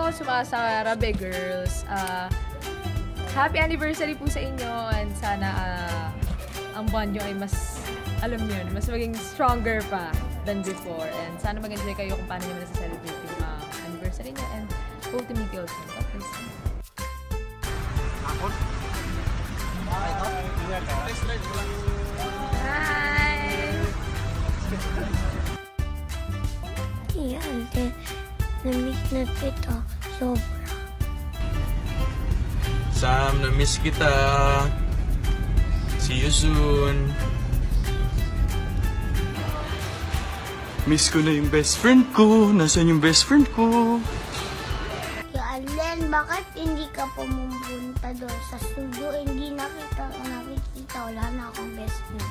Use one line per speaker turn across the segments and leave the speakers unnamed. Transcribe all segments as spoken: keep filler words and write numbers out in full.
mo, Sumasarabi Girls. Uh, happy anniversary po sa inyo and sana uh, ang bond nyo ay mas, alam nyo yun, mas maging stronger pa than before. And sana mag-enjoy kayo kung paano nyo nasa-celebrate yung uh, anniversary nyo and hope to meet you all soon. God bless you. Hi!
Yan, na-miss na kita. Sobra.
Sam, na-miss kita. See you soon. Miss ko na yung best friend ko. Nasaan yung best friend ko?
Kaya Alden, bakit hindi ka pumunta doon sa studio? Hindi nakita, nakikita. Wala na akong best friend.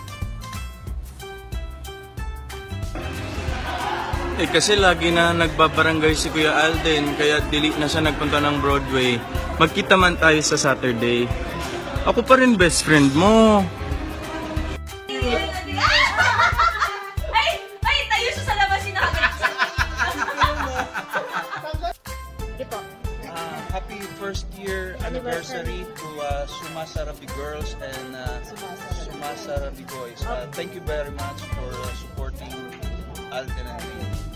Eh kasi lagi na nagbabarangay si Kuya Alden, kaya delete na siya nagpunta ng Broadway. Magkita man tayo sa Saturday. Ako pa rin best friend mo.
Ay! Ay! Tayo siya sa labas sinakit.
Uh, happy first year anniversary to uh, Sumasarabi Girls and uh, Sumasarabi Boys. Uh, thank you very much for uh, supporting Alden and me.